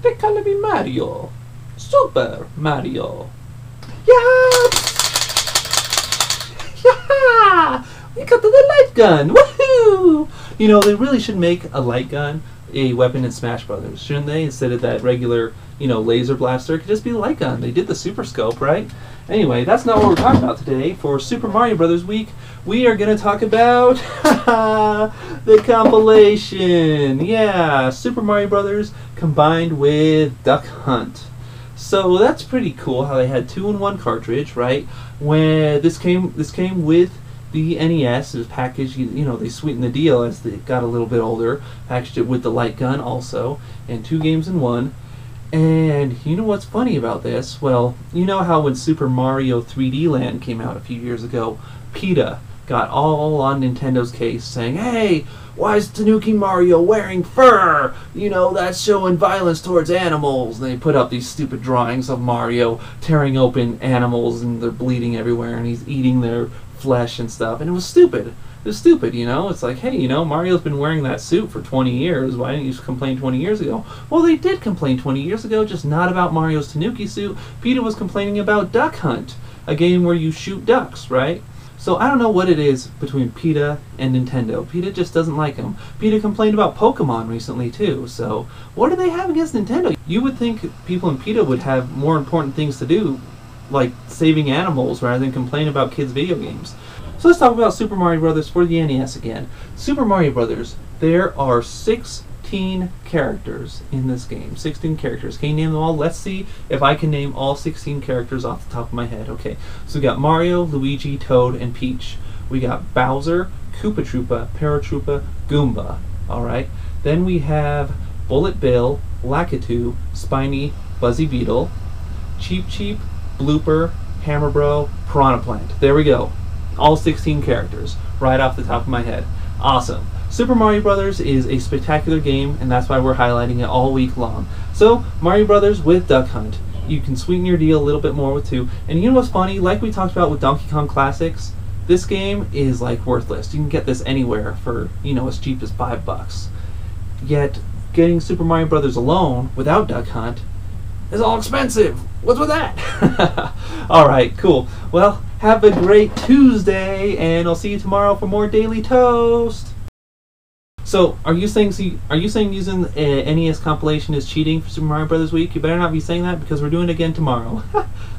They call me Mario. Super Mario. Yeah! Yeah! We got to the light gun! Woohoo! You know, they really should make a light gun a weapon in Smash Brothers, shouldn't they? Instead of that regular, laser blaster, it could just be a light gun. They did the Super Scope, right? Anyway, that's not what we're talking about today. For Super Mario Brothers Week, we are going to talk about the compilation. Yeah, Super Mario Brothers combined with Duck Hunt. So that's pretty cool how they had 2-in-1 cartridge, right? When this came with the NES. It was packaged, they sweetened the deal as they got a little bit older. Packaged it with the light gun also, and 2 games in 1. And you know what's funny about this? Well, you know how when Super Mario 3D Land came out a few years ago, PETA got all on Nintendo's case saying, hey, why is Tanuki Mario wearing fur? That's showing violence towards animals. And they put up these stupid drawings of Mario tearing open animals and they're bleeding everywhere and he's eating their flesh and stuff. And it was stupid. It was stupid, It's like, hey, Mario's been wearing that suit for 20 years. Why didn't you complain 20 years ago? Well, they did complain 20 years ago, just not about Mario's Tanuki suit. PETA was complaining about Duck Hunt, a game where you shoot ducks, right? So I don't know what it is between PETA and Nintendo. PETA just doesn't like them. PETA complained about Pokemon recently too, so what do they have against Nintendo? You would think people in PETA would have more important things to do, like saving animals, rather than complain about kids' video games. So let's talk about Super Mario Brothers for the NES again. Super Mario Brothers, there are 16 characters in this game. 16 characters. Can you name them all? Let's see if I can name all 16 characters off the top of my head. Okay, so we got Mario, Luigi, Toad, and Peach. We got Bowser, Koopa Troopa, Paratroopa, Goomba. Alright, then we have Bullet Bill, Lakitu, Spiny, Buzzy Beetle, Cheep Cheep, Blooper, Hammer Bro, Piranha Plant. There we go. All 16 characters, right off the top of my head. Awesome. Super Mario Brothers is a spectacular game, and that's why we're highlighting it all week long. So, Mario Brothers with Duck Hunt. You can sweeten your deal a little bit more with 2. And you know what's funny? Like we talked about with Donkey Kong Classics, this game is like worthless. You can get this anywhere for, as cheap as $5. Yet, getting Super Mario Brothers alone, without Duck Hunt, is all expensive. What's with that? Alright, cool. Well, have a great Tuesday, and I'll see you tomorrow for more Daily Toast. So, are you saying using NES compilation is cheating for Super Mario Brothers Week? You better not be saying that because we're doing it again tomorrow.